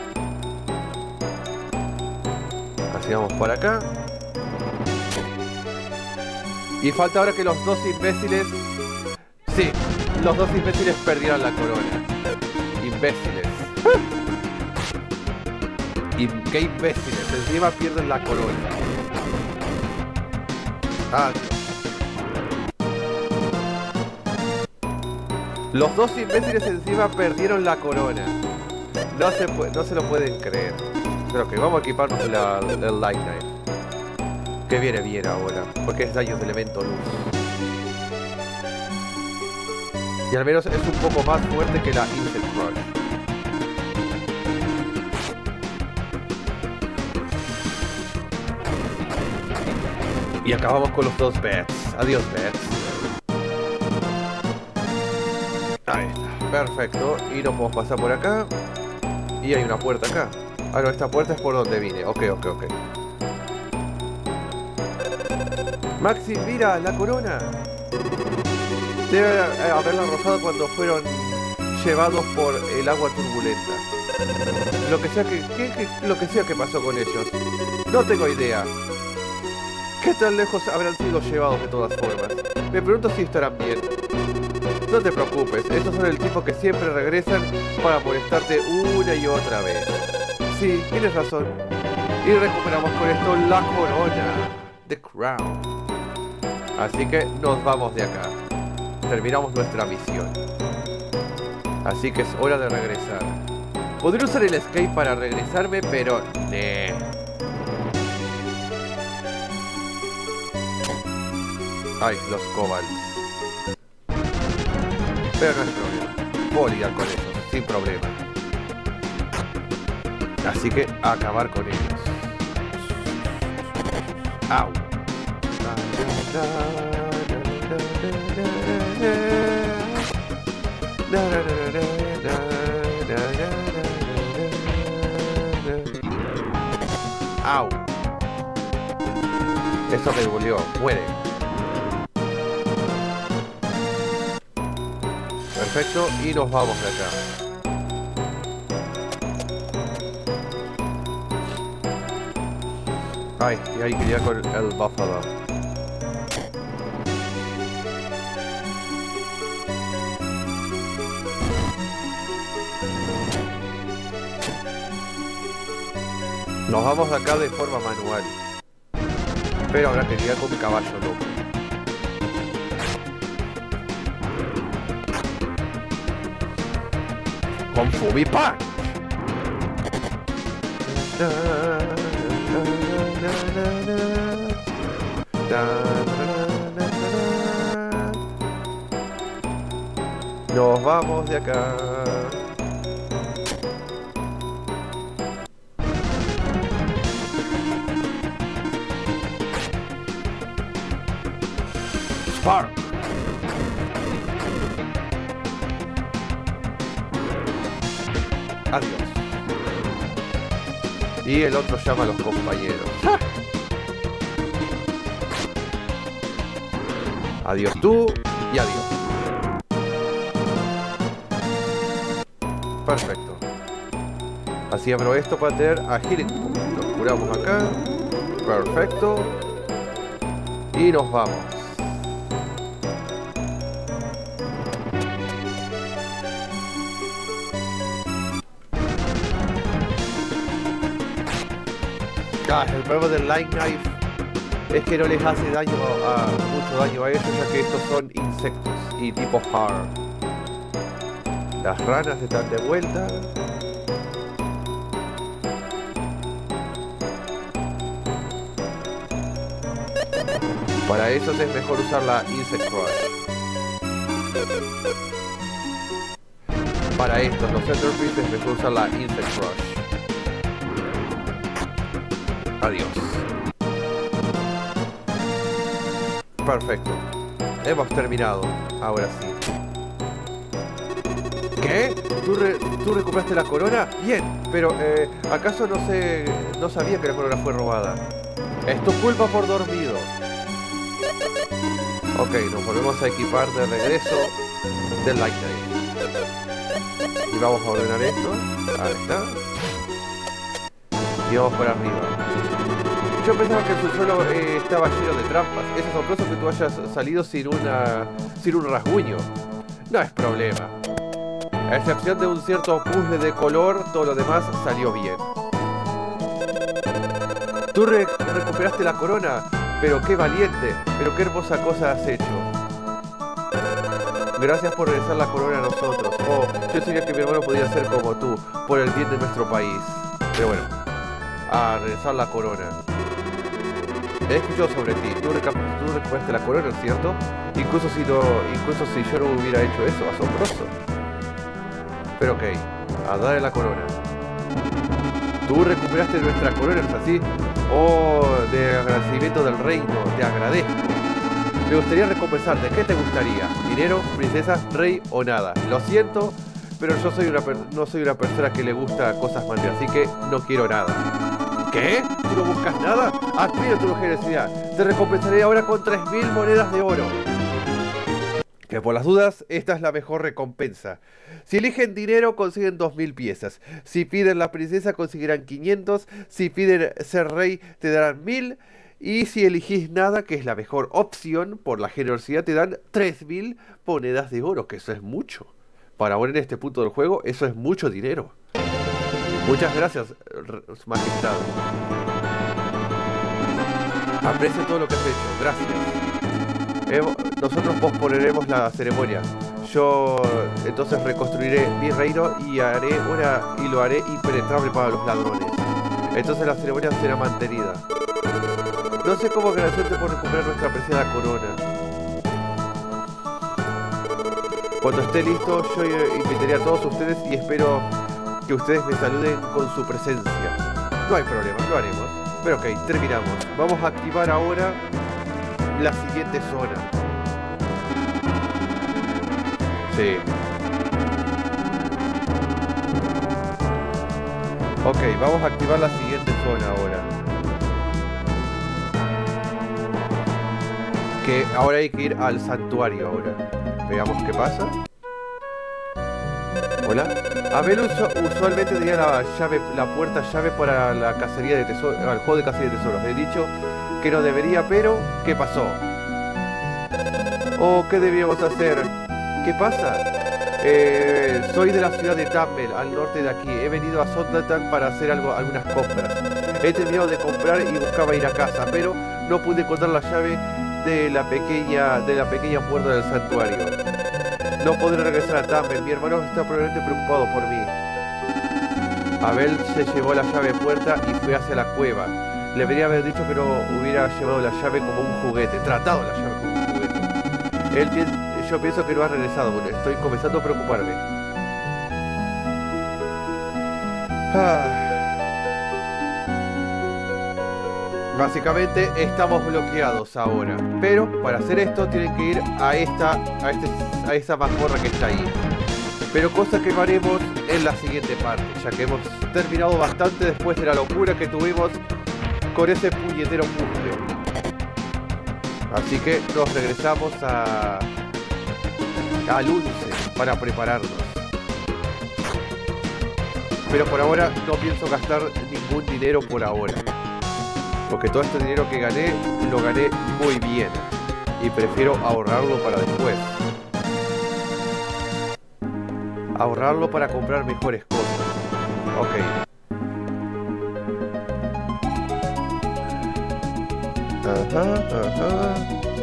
Así vamos por acá. Y falta ahora que los dos imbéciles... Sí, los dos imbéciles perdieron la corona. Imbéciles. ¿Qué imbéciles? Encima pierden la corona. Ah, los dos imbéciles encima perdieron la corona. No se lo pueden creer. Pero que vamos a equiparnos el Light Knife. Que viene bien ahora, porque es daño de elemento luz. Y al menos es un poco más fuerte que la Insect Crush. Y acabamos con los dos bats. Adiós, bats. Ahí está, perfecto. Y nos podemos pasar por acá. Y hay una puerta acá. Ah, no, esta puerta es por donde vine. Ok. Maxi, mira, la corona. Debe haberla arrojado cuando fueron llevados por el agua turbulenta. Lo que sea que pasó con ellos. No tengo idea. ¿Qué tan lejos habrán sido llevados de todas formas? Me pregunto si estarán bien. No te preocupes, estos son el tipo que siempre regresan para molestarte una y otra vez. Sí, tienes razón. Y recuperamos con esto la corona. The Crown. Así que nos vamos de acá. Terminamos nuestra misión. Así que es hora de regresar. Podría usar el escape para regresarme, pero... Ay, los Kobolds. Pero no es problema. Puedo lidiar con ellos, sin problema. Así que a acabar con ellos. Au. Au. Eso me dolió. Muere. Perfecto, y nos vamos de acá. Ay, y ahí quería con el Buffalo. Nos vamos de acá de forma manual. Pero ahora quería con un caballo loco. Con Fubi Punch. Na, na, na, na, na, na, na, na. Nos vamos de acá. Spark. Adiós. Y el otro llama a los compañeros. Adiós tú y adiós. Perfecto. Así abro esto para tener a Healing. Nos curamos acá. Perfecto. Y nos vamos. El problema del Light Knife es que no les hace daño mucho daño a ellos, ya que estos son insectos y tipo hard. Las ranas están de vuelta. Para ellos es mejor usar la Insect Crush. Para estos, los Centerpiece, es mejor usar la Insect Crush. Adiós. Perfecto. Hemos terminado. Ahora sí. ¿Qué? ¿Tú recuperaste la corona? Bien, pero ¿acaso no sabía que la corona fue robada? Es tu culpa por dormido. Ok, nos volvemos a equipar de regreso del Light Knife. Y vamos a ordenar esto. Ahí está. Y vamos por arriba. Yo pensaba que el subsuelo estaba lleno de trampas. Es asombroso que tú hayas salido sin un rasguño. No es problema. A excepción de un cierto puzzle de color, todo lo demás salió bien. Tú recuperaste la corona, pero qué valiente, pero qué hermosa cosa has hecho. Gracias por regresar la corona a nosotros. Oh, yo sabía que mi hermano podía ser como tú, por el bien de nuestro país. Pero bueno, a regresar la corona. He escuchado sobre ti. Tú recuperaste la corona, ¿cierto? Incluso si yo no hubiera hecho eso, asombroso. Pero ok, a darle la corona. Tú recuperaste nuestra corona, ¿es así? Oh, de agradecimiento del reino, te agradezco. Me gustaría recompensarte. ¿Qué te gustaría? ¿Dinero, princesa, rey o nada? Lo siento, pero yo no soy una persona que le gusta cosas materiales, así que no quiero nada. ¿Qué? ¿Tú no buscas nada? Admiro tu generosidad. Te recompensaré ahora con 3000 monedas de oro. Que por las dudas, esta es la mejor recompensa. Si eligen dinero, consiguen 2000 piezas. Si piden la princesa, conseguirán 500. Si piden ser rey, te darán 1000. Y si elegís nada, que es la mejor opción, por la generosidad te dan 3000 monedas de oro, que eso es mucho. Para ahora en este punto del juego, eso es mucho dinero. Muchas gracias, Majestad. Aprecio todo lo que has hecho, gracias. Nosotros posponeremos la ceremonia. Yo entonces reconstruiré mi reino y lo haré impenetrable para los ladrones. Entonces la ceremonia será mantenida. No sé cómo agradecerte por recuperar nuestra preciada corona. Cuando esté listo, yo invitaré a todos ustedes y espero que ustedes me saluden con su presencia. No hay problema, lo haremos. Pero ok, terminamos. Vamos a activar ahora la siguiente zona. Sí. Ok, vamos a activar la siguiente zona ahora. Que ahora hay que ir al santuario ahora. Veamos qué pasa. Hola. Abel usualmente tenía la puerta llave para la cacería de tesoros, al juego de cacería de tesoros. He dicho que no debería, pero ¿qué pasó? Oh, ¿qué debíamos hacer? ¿Qué pasa? Soy de la ciudad de Tammel, al norte de aquí. He venido a Sotletan para hacer algunas compras. He terminado de comprar y buscaba ir a casa, pero no pude encontrar la llave de la pequeña puerta del santuario. No podré regresar a Tammel. Mi hermano está probablemente preocupado por mí. Abel se llevó la llave puerta y fue hacia la cueva. Le debería haber dicho que no hubiera llevado la llave como un juguete, tratado la llave como un juguete. Yo pienso que no ha regresado, estoy comenzando a preocuparme. Básicamente estamos bloqueados ahora. Pero para hacer esto tienen que ir a esta mazmorra que está ahí. Pero cosa que haremos en la siguiente parte, ya que hemos terminado bastante después de la locura que tuvimos con ese puñetero puzzle. Así que nos regresamos al 11 para prepararnos. Pero por ahora no pienso gastar ningún dinero por ahora, porque todo este dinero que gané, lo gané muy bien y prefiero ahorrarlo para después. Ahorrarlo para comprar mejores cosas. Ok. Ajá.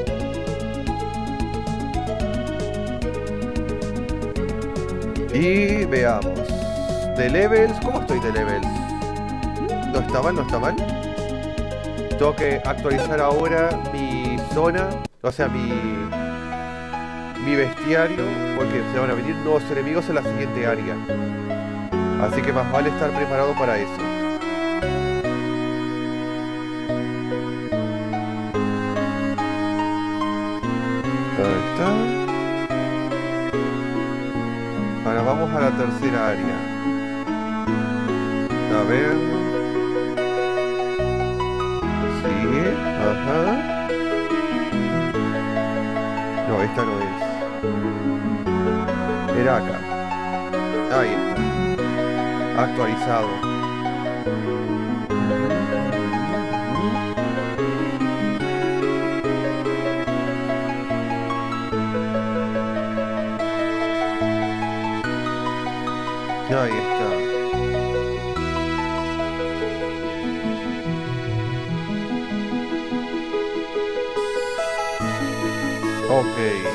Y veamos. De levels, ¿cómo estoy de levels? No está mal, no está mal. Tengo que actualizar ahora mi zona, o sea, mi bestiario, porque se van a venir nuevos enemigos en la siguiente área. Así que más vale estar preparado para eso. Ahí está. Ahora vamos a la tercera área. A ver. Sigue. Ajá. No, esta no es. Era acá. Ahí está. Actualizado. Ahí está. Ok.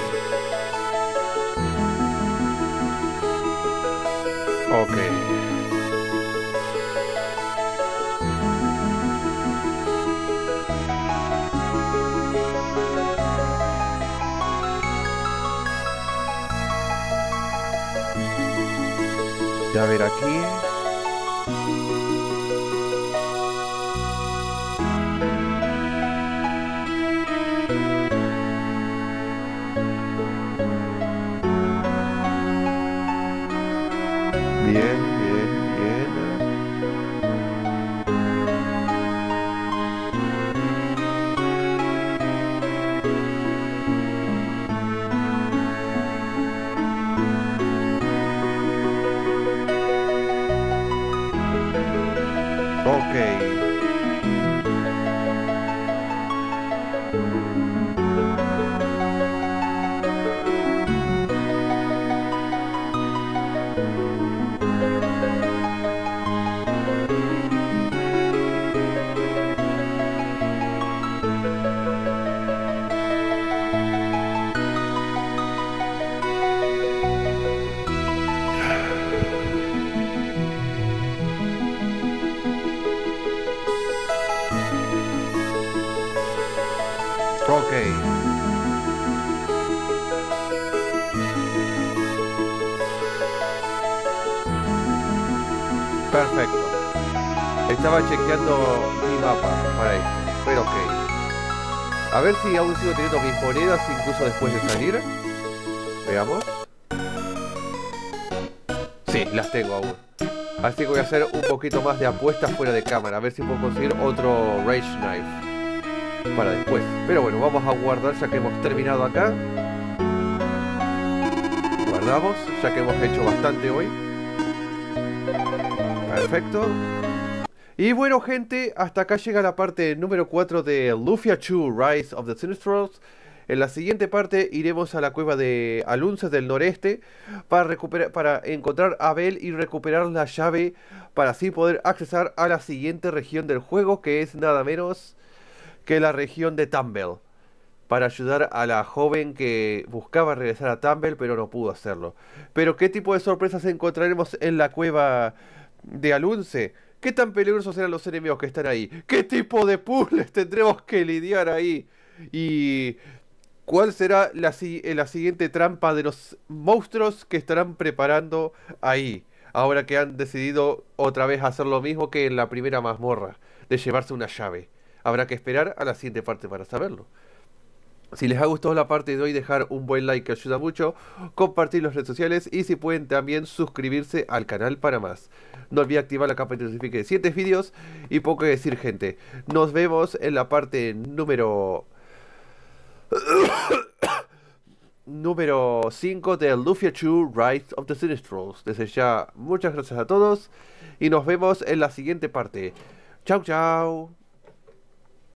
Ok. A ver aquí. Bien. Ok. Ok. Perfecto. Estaba chequeando mi mapa para esto, pero ok. A ver si aún sigo teniendo mis monedas incluso después de salir. Veamos. Sí, las tengo aún. Así que voy a hacer un poquito más de apuestas fuera de cámara. A ver si puedo conseguir otro Rage Knife para después. Pero bueno, vamos a guardar ya que hemos terminado acá. Guardamos, ya que hemos hecho bastante hoy. Perfecto. Y bueno, gente, hasta acá llega la parte número 4 de Lufia 2 Rise of the Sinistrals. En la siguiente parte iremos a la cueva de Alunces del noreste para encontrar a Abel y recuperar la llave para así poder accesar a la siguiente región del juego, que es nada menos que la región de Tumble, para ayudar a la joven que buscaba regresar a Tumble pero no pudo hacerlo. Pero ¿qué tipo de sorpresas encontraremos en la cueva de Alunce. ¿Qué tan peligrosos eran los enemigos que están ahí? ¿Qué tipo de puzzles tendremos que lidiar ahí? ¿Y cuál será la siguiente trampa de los monstruos que estarán preparando ahí? Ahora que han decidido otra vez hacer lo mismo que en la primera mazmorra, de llevarse una llave. Habrá que esperar a la siguiente parte para saberlo. Si les ha gustado la parte de hoy, dejar un buen like que ayuda mucho, compartir las redes sociales y si pueden también suscribirse al canal para más. No olviden activar la campana de notificaciones de siguientes vídeos y poco que decir, gente. Nos vemos en la parte número 5 de Lufia 2 Rise of the Sinistrals. Desde ya, muchas gracias a todos y nos vemos en la siguiente parte. Chau, chau.